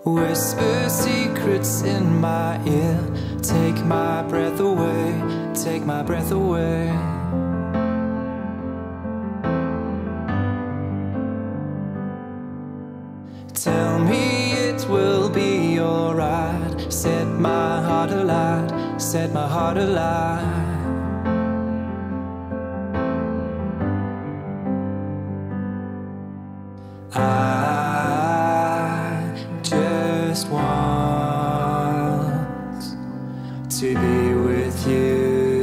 Whisper secrets in my ear. Take my breath away, take my breath away. Tell me it will be alright. Set my heart alight, set my heart alight. I just want to be with you.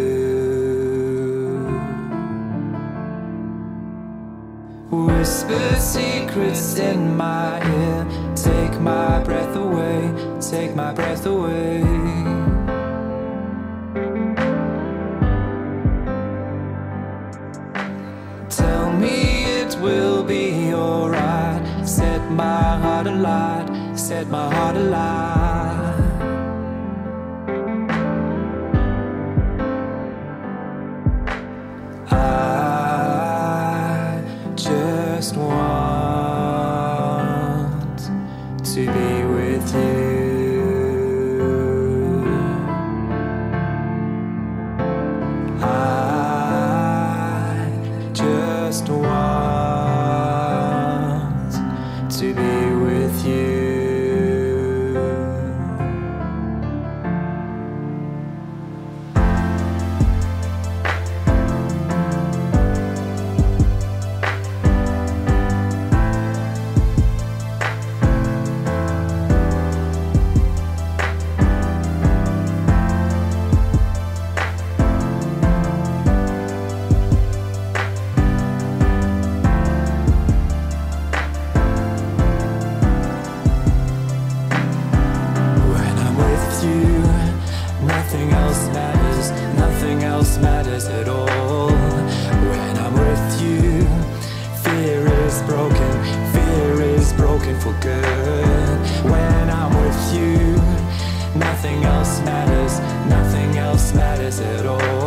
Whisper secrets in my ear. Take my breath away, take my breath away. Tell me it will be alright. Set my heart alight, set my heart alight. I just want to be with you. I just want to be with you. Nothing else matters, nothing else matters at all. When I'm with you, fear is broken for good. When I'm with you, nothing else matters, nothing else matters at all.